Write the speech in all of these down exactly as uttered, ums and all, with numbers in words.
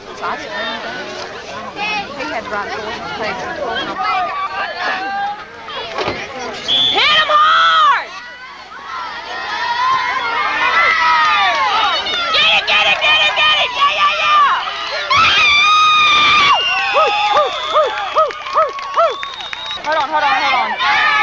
He had to write the page. Hit him hard! Get it, get it, get it, get it! Yeah, yeah, yeah! Hold on, hold on, hold on.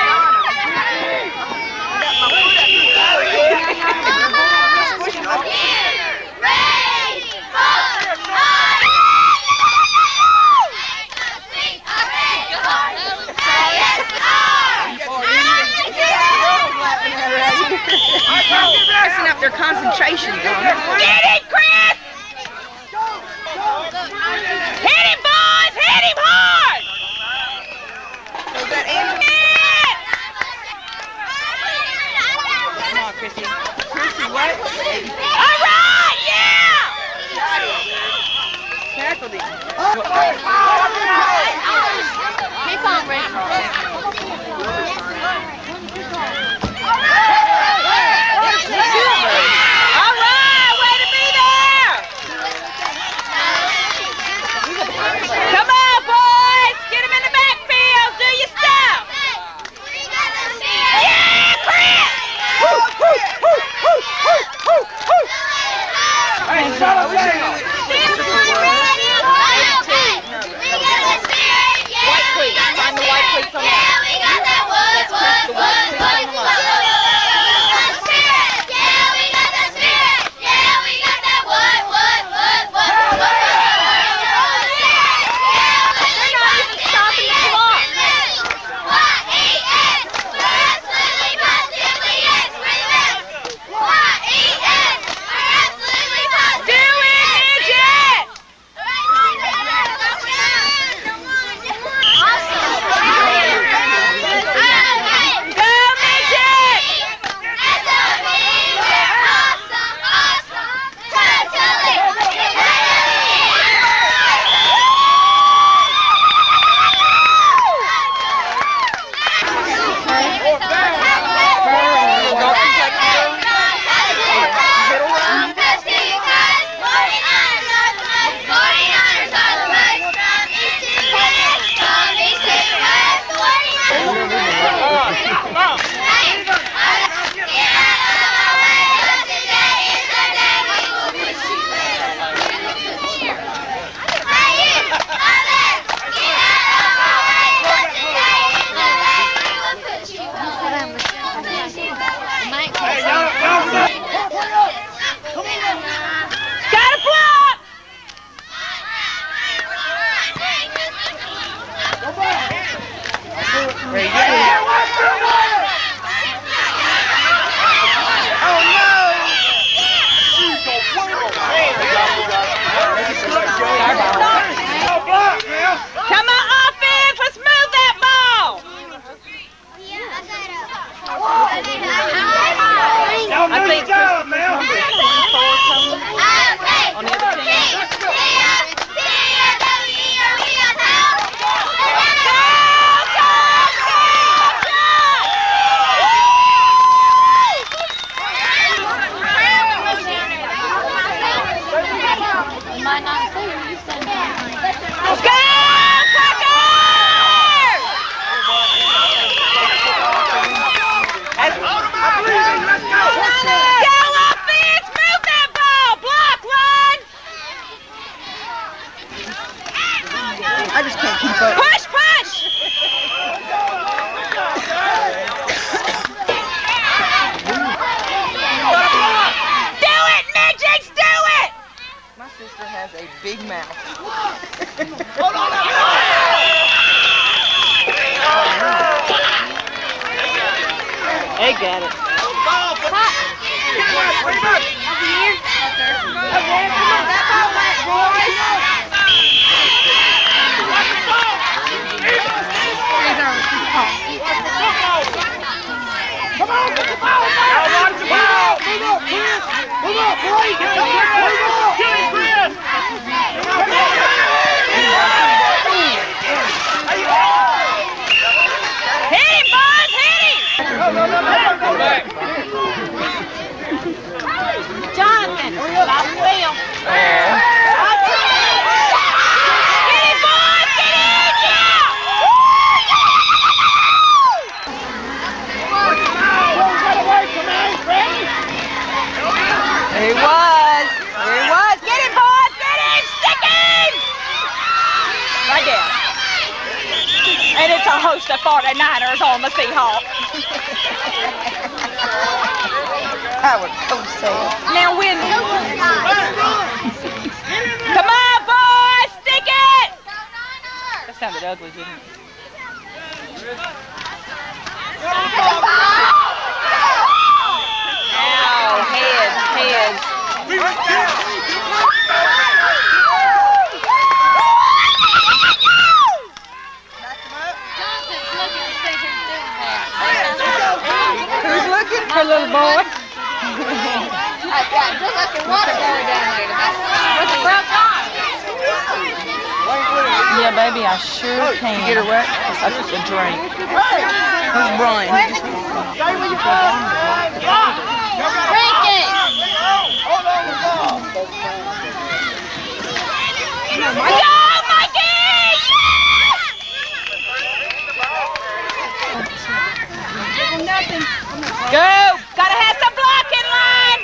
Messing up their concentration. Get it, Chris! Hit him, boys! Hit him hard! Was that Andrew? Come on, Chrissy. Chrissy, what? All right, yeah! Tackled him. Keep on, Rick. All right, way to be there! Come on, boys! Get him in the backfield. Do your stuff. Yeah, Chris! Hey, shut up, White cleats. Find the white cleats on that. Let's press the white cleats on the line. I just can't keep up. Push, push! Do it, midgets, do it! My sister has a big mouth. Hold on, They got it. Come on, get the ball back! Move up, Chris! Move up, boy! Get up, move up! Get it, Chris! Hit him, boys, hit him! No, no, no, no, go back! Jonathan, off the wheel. the forty-niners on the Seahawks. I would so sad. Now, Wendy. Come on, boys, stick it! That sounded ugly, didn't it? Ow, heads, heads. Who's looking? Her little boy. Yeah, baby, I sure can. Get her wet? I took a drink. Who's Brian? Go, Mikey! Go! Gotta have some blocking line!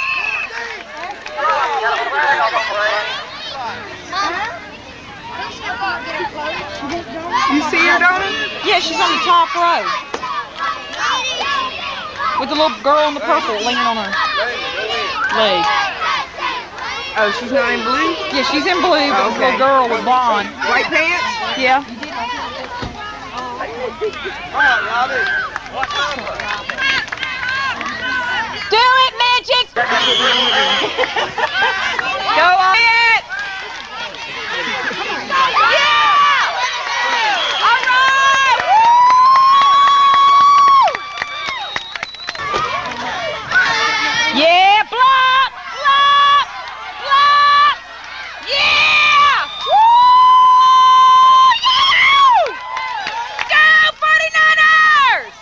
You see her, Donna? Yeah, she's on the top row. With the little girl in the purple leaning on her leg. Oh, she's not in blue? Yeah, she's in blue, but Oh, the okay. little girl with blonde. White pants? Yeah. Do it, Magic! Go on it! Yeah! All right! Woo! Yeah, block! Block! Block! Yeah! Woo! Yeah! Go, forty-niners!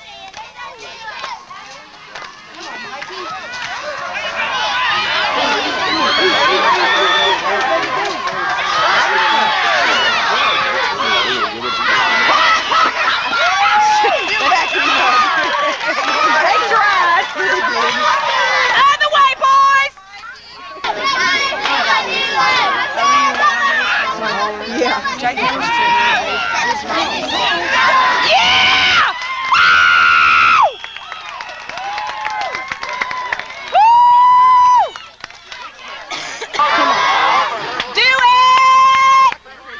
They tried. Out of the way, boys! Yeah. Yeah! Woo! Woo! Do it!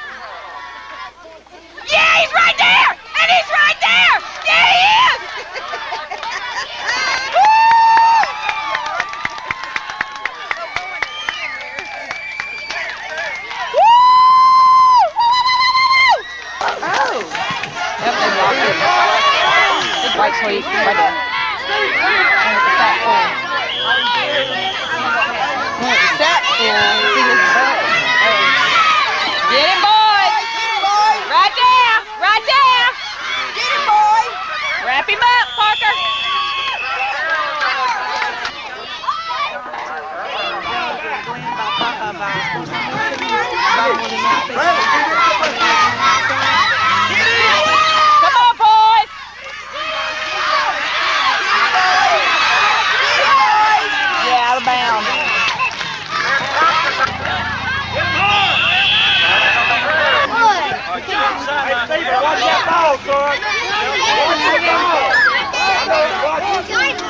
Yeah, he's right there! And he's right there! Yeah, he is! Oh. Yep, they blocked it. It's right sweet, right there. And with the fat boy. Went to that and see his butt. Get him, boys! Right there! Right there! Get him, boy! Wrap him up, Parker! Come on, boys! Yeah, out of bounds. Hey, Stephen, watch that ball, son. Watch that ball. I know it's watching.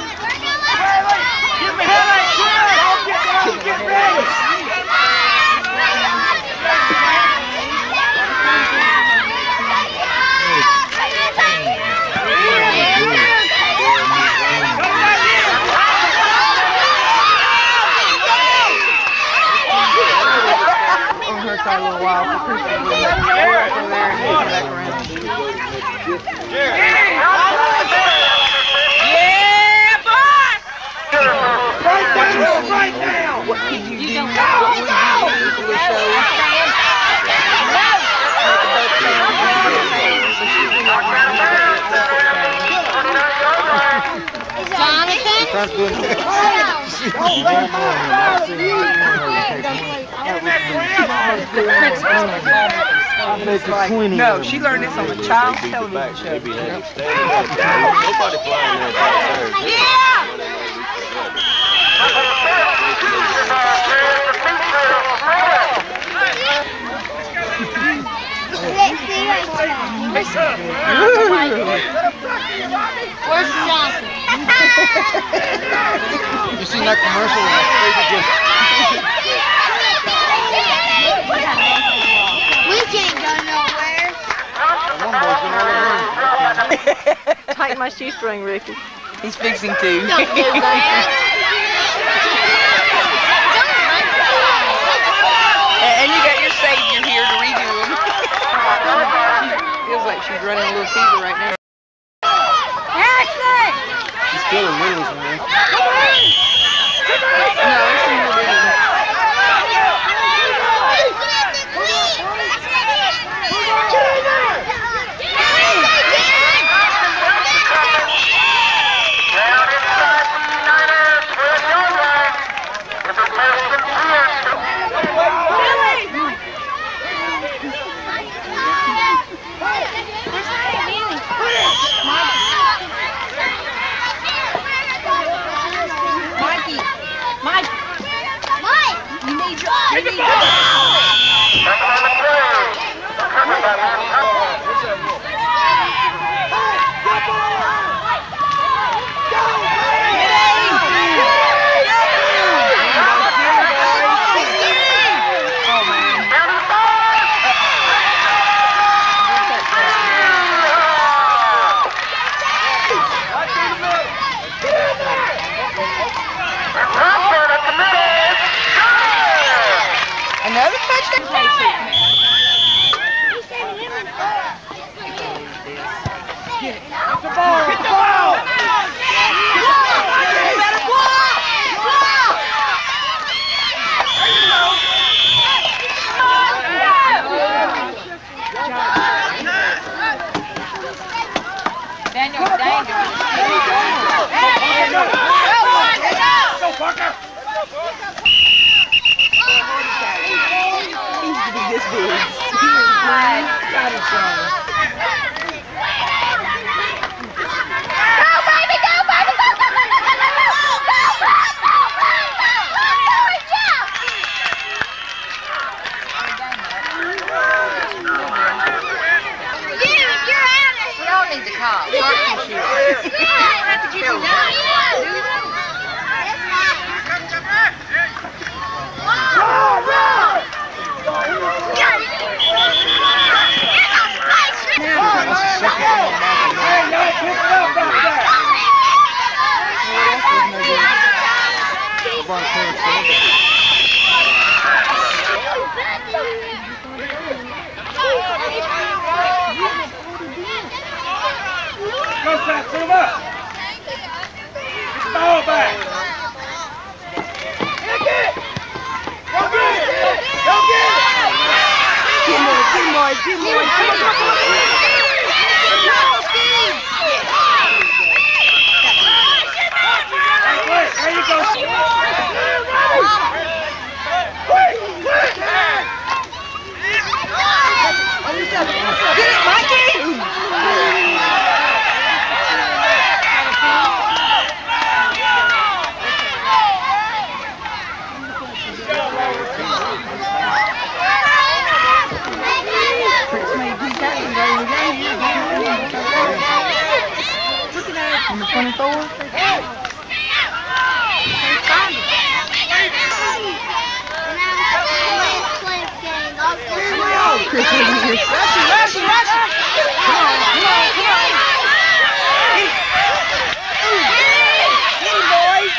Give me that, Chris. Don't get ready. Get ready. Over her car a little while. For Christy to go back over there and come back around. Yeah, boy! Right down, right down. What could you, You do? don't What would you do for the show? No, she learned this on a child's television show. Nobody flying there downstairs. Yeah! Hey, son. seen that commercial and my face is just... We can't go nowhere. One boy's been all around. Tighten my shoestring, Ricky. He's fixing to. Don't do that. And you got your savior here to redo him. Feels like she's running a little fever right now. Harrison! She's still in Willis, man. No, it's in her video. Another touchdown. Get the ball! Get the ball! Daniel, Daniel. Go, Parker! This big. Got it, Johnny. Need to call. You don't have to get you done. Go, Sam, put him up! Get the ball back! Get it! Go get it! Go get it! Get more, get more, get more, get more. There you go. Get it, Mikey! Number twenty-four. Rushy, rushy, rushy! Come on, come on, come on! Get him, boys!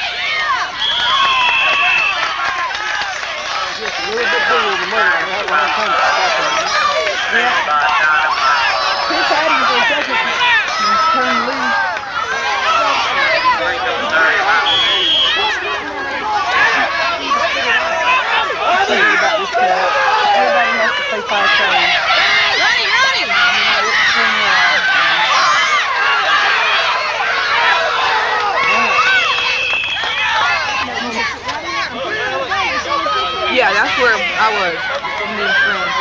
Just a little bit bigger than the mother. I have one time to stop him. Yeah. Chris Adams will take it. He's turned loose. Everybody has to play five times. Runny, runny! Yeah, that's where I was. Me and friends.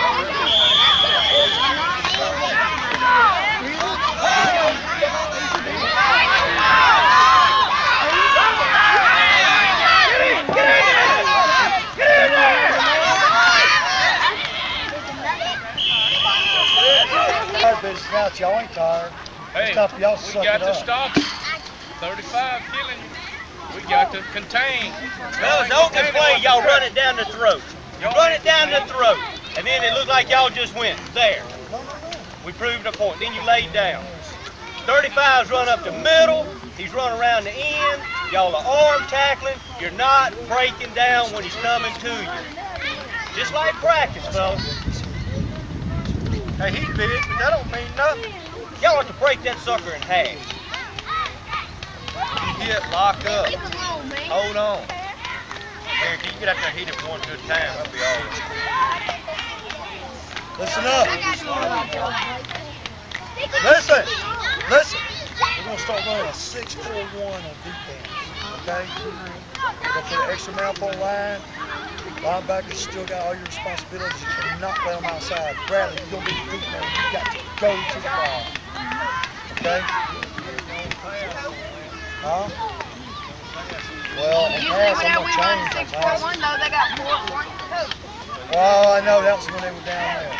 Out, y'all ain't tired. Hey, Stop, y'all we suck got it to up. stop. thirty-five killing you. We got got to contain. Fellas, the opening play, y'all run it down the throat. You run it down the throat, and then it looked like y'all just went there. We proved a point. Then you laid down. thirty-fives run up the middle. He's running around the end. Y'all are arm tackling. You're not breaking down when he's coming to you. Just like practice, fellas. Hey, he's big, but that don't mean nothing. Y'all have to break that sucker in half. You hit, lock up. Hold on. Guarantee you get out there and hit it one good time. That'll be all. Listen up. Listen. Listen. We're going to start running a six four one on defense. Okay? We're going to put an extra man up on line. Linebackers still got all your responsibilities. You cannot play them outside. Bradley, you're going to be the deep man. You got to go to the ball. Okay? Huh? Well, in pass, I'm going to change them. six four one, though, they got four, four, two. Oh, I know. That was when they were down there.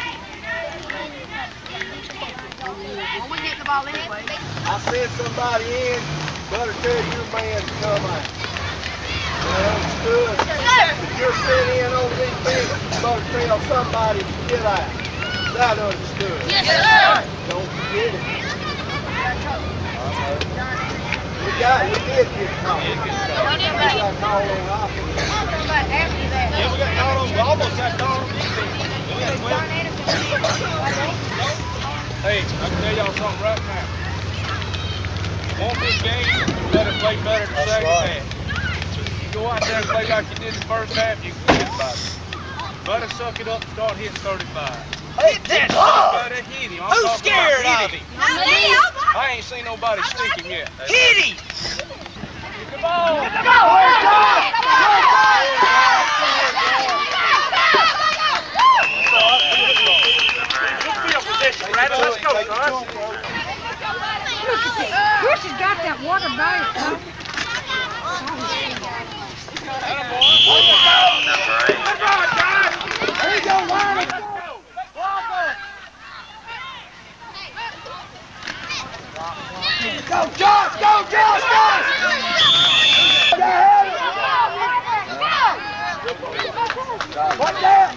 When we get the ball anyway. I sent somebody in. Better tell your man to come out. Understood? If you're sitting in over these things, you better tell somebody to get out. Is that understood? Yes, sir. Don't forget it. We got, we did get caught. We got called on offense. Yeah, we got caught on. We almost got caught on defense. We got twelve. Hey, I can tell y'all something right now. You want this game, you better play better the second half. You go out there and play like you did the first half, you can get by it. Better suck it up and start hitting thirty-five. Hey, that dog! Better hit him. I'm Who's talking scared about of hit him? him. I ain't seen nobody stick him yet. Hit him! Get the ball! Get the ball! Let's go, son. Chris has got that water bag, huh? There you go, Wyatt. Go, Josh! Go, Josh! Go! What down?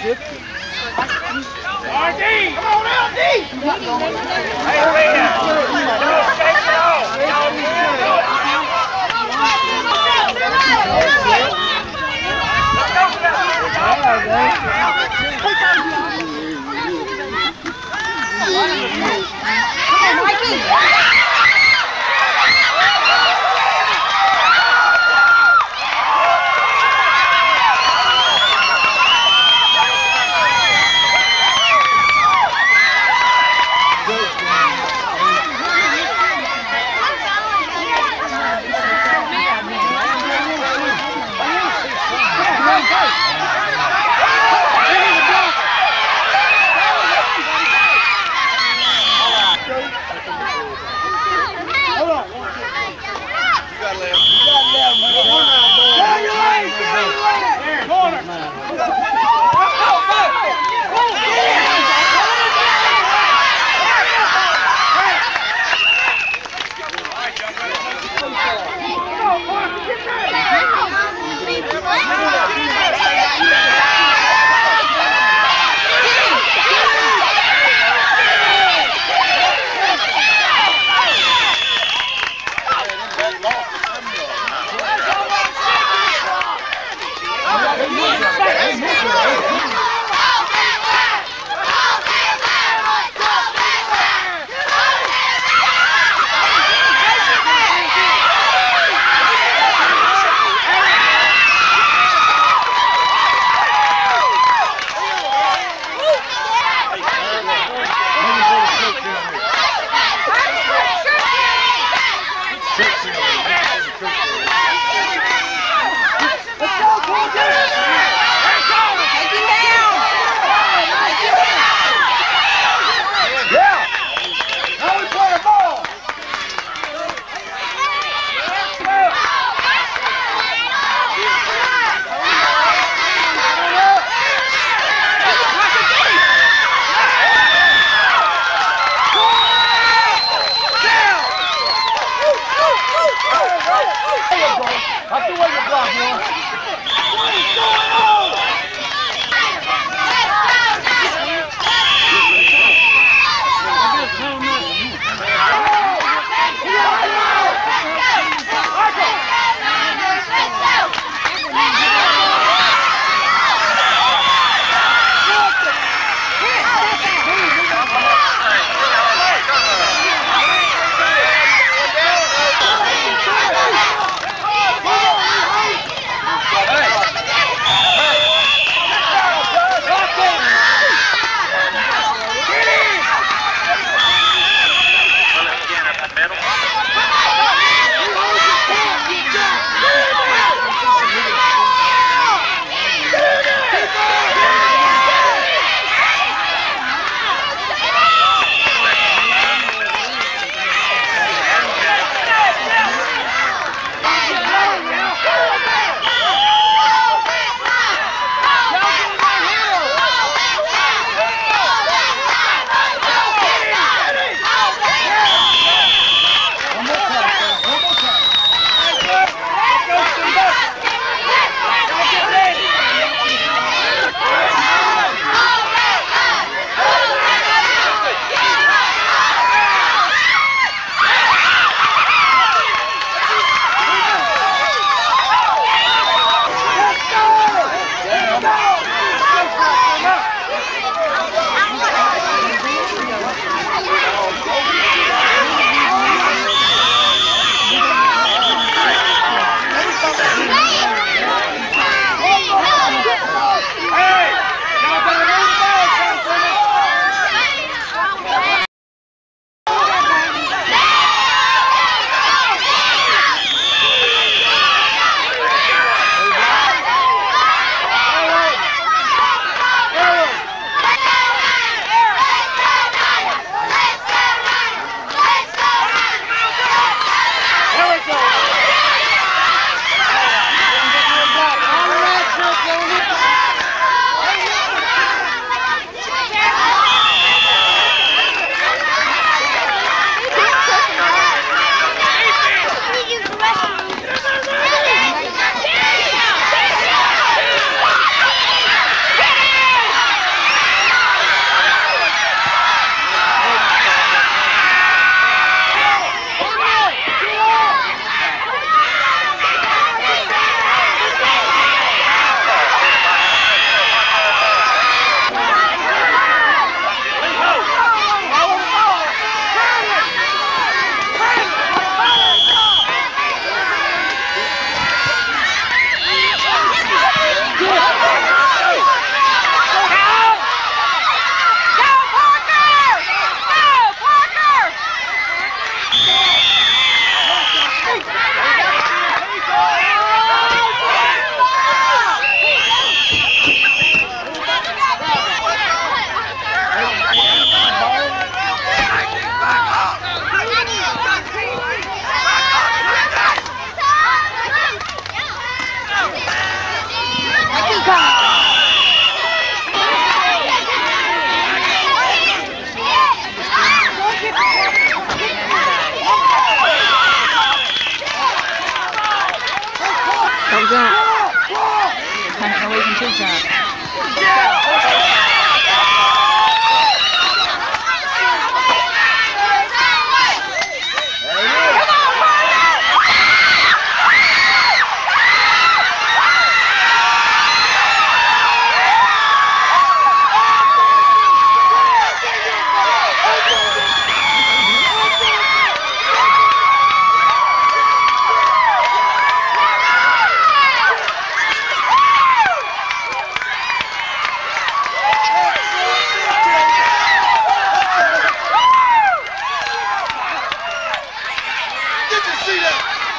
fifty. R D! Come on out, D! Hey, Rita! Don't shake it off! Don't shake it Come on, Mikey! Go!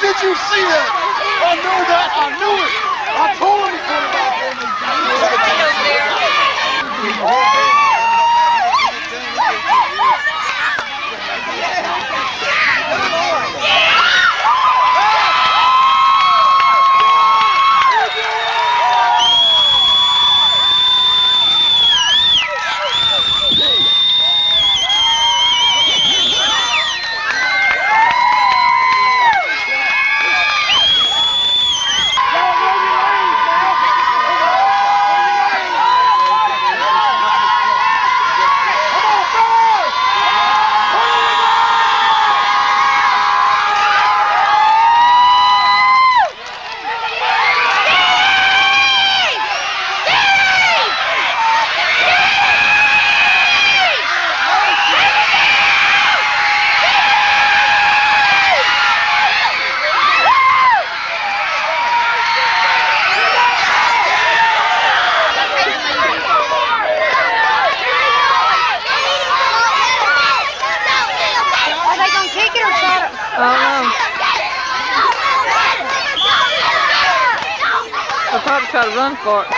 did you see that? I knew that. I knew it. I told him to put it back on me. I don't know. They'll probably try to run for it.